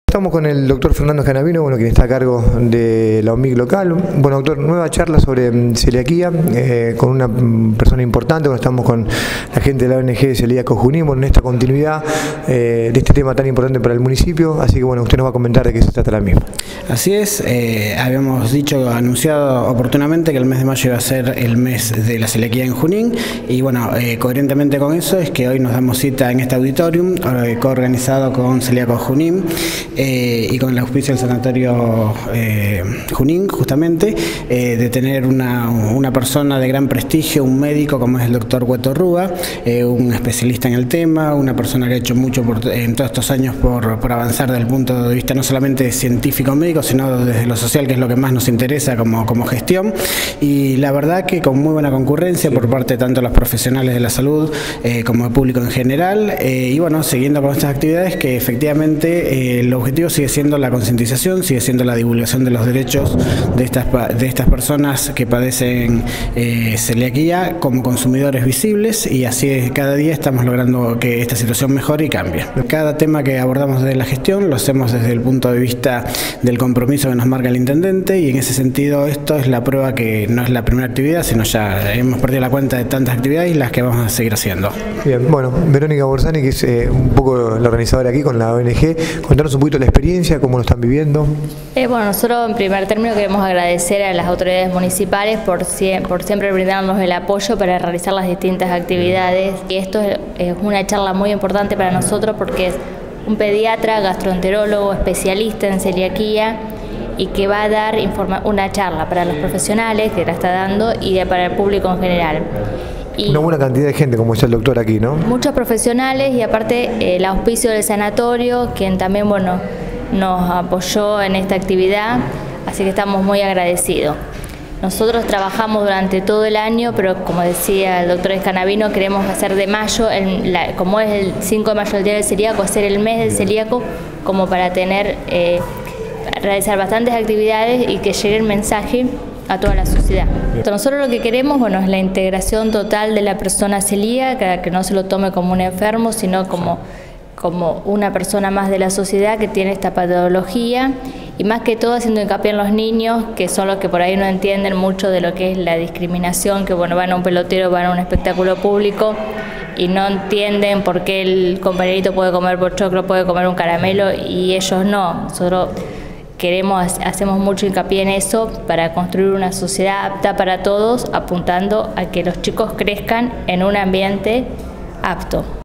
Estamos con el doctor Fernando Canavino, quien está a cargo de la OMIC local. Bueno, doctor, nueva charla sobre celiaquía con una persona importante. Estamos con la gente de la ONG de Celíacos Junín, en esta continuidad de este tema tan importante para el municipio. Así que bueno, usted nos va a comentar de qué se trata la misma. Así es, habíamos anunciado oportunamente que el mes de mayo iba a ser el mes de la celiaquía en Junín, y bueno, coherentemente con eso es que hoy nos damos cita en este auditorium, coorganizado con Celíacos Junín y con el auspicio del Sanatorio Junín, justamente, de tener una persona de gran prestigio, un médico como es el doctor Hueto Rúa, un especialista en el tema, una persona que ha hecho mucho en todos estos años por avanzar desde el punto de vista no solamente científico médico, sino desde lo social, que es lo que más nos interesa como gestión, y la verdad que con muy buena concurrencia por parte tanto de los profesionales de la salud como del público en general, y bueno, siguiendo con estas actividades que efectivamente el objetivo sigue siendo la concientización, sigue siendo la divulgación de los derechos de estas personas que padecen celiaquía como consumidores visibles, y así cada día estamos logrando que esta situación mejore y cambie. Cada tema que abordamos desde la gestión lo hacemos desde el punto de vista del compromiso que nos marca el intendente, y en ese sentido esto es la prueba que no es la primera actividad, sino ya hemos perdido la cuenta de tantas actividades y las que vamos a seguir haciendo. Bien, bueno, Verónica Borsani, que es un poco la organizadora aquí con la ONG, contanos un poquito la experiencia, cómo lo están viviendo. Bueno, nosotros en primer término queremos agradecer a las autoridades municipales por siempre brindarnos el apoyo para realizar las distintas actividades, y esto es una charla muy importante para nosotros porque es un pediatra, gastroenterólogo, especialista en celiaquía, y que va a dar una charla para los profesionales, que la está dando, y para el público en general. Y una buena cantidad de gente, como dice el doctor aquí, ¿no? Muchos profesionales, y aparte el auspicio del sanatorio, quien también nos apoyó en esta actividad, así que estamos muy agradecidos. Nosotros trabajamos durante todo el año, pero como decía el doctor Canavino, queremos hacer de mayo, como es el 5 de mayo el Día del Celíaco, hacer el mes del celíaco como para realizar bastantes actividades y que llegue el mensaje a toda la sociedad. Nosotros lo que queremos, es la integración total de la persona celíaca, que no se lo tome como un enfermo, sino como una persona más de la sociedad que tiene esta patología, y más que todo haciendo hincapié en los niños, que son los que por ahí no entienden mucho de lo que es la discriminación, que van a un pelotero, van a un espectáculo público y no entienden por qué el compañerito puede comer pochoclo, puede comer un caramelo y ellos no. Nosotros hacemos mucho hincapié en eso para construir una sociedad apta para todos, apuntando a que los chicos crezcan en un ambiente apto.